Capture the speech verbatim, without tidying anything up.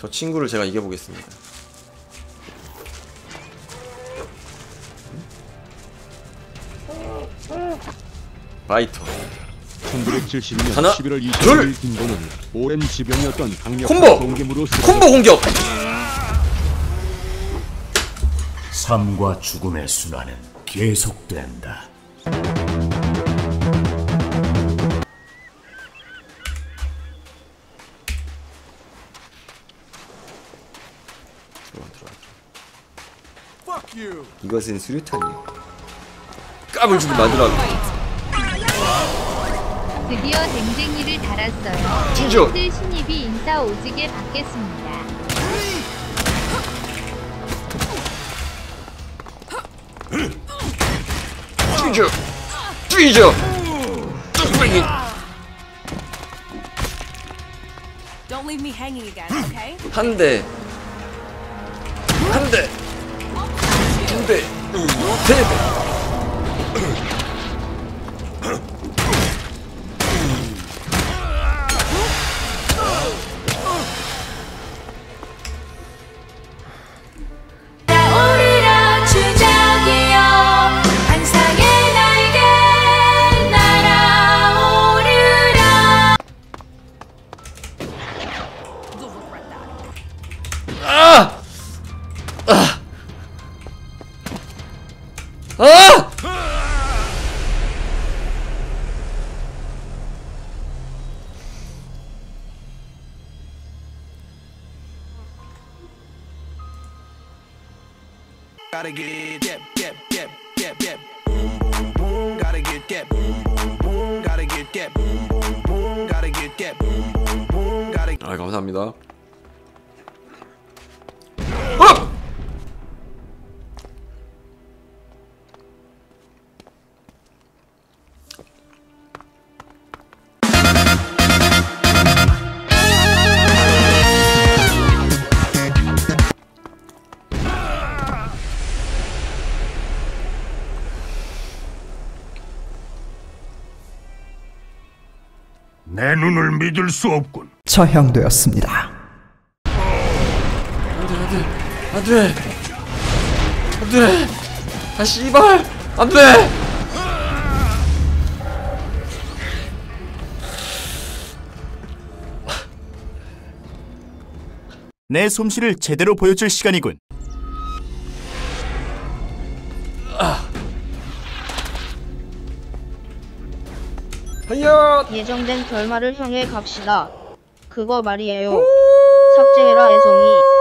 저 친구를 제가 이겨보겠습니다. 바이터. 천구백칠십 년 하나, 십일월 둘! 이십일 김건은 오랜 지병이었던 강력한 콤보! 동계무로 콤보 공격! 삶과 죽음의 순환은 계속된다. 이것은 수류탄이요. 까불주기 만들어. 드디어 댕댕이를 달았어요. 찢어. 들 신입이 인싸 오지게 받겠습니다. 찢어. 찢어. 뚝배기. Don't leave me hanging again, okay? 한 대. 한 대. 두 대. 세 대. 아! 아! 아! Gotta get that, that, that, that, that, boom, boom, boom. Gotta get that, boom, boom, boom. Gotta get that, boom, boom, boom. Gotta get that, boom, boom, boom. Gotta. 아, 감사합니다. 어! 내 눈을 믿을 수 없군. 처형되었습니다. 안돼 안돼 안돼 아 씨발 안돼. 내 솜씨를 제대로 보여줄 시간이군. 아. 하야. 예정된 결말을 향해 갑시다. 그거 말이에요. 삭제해라 애송이.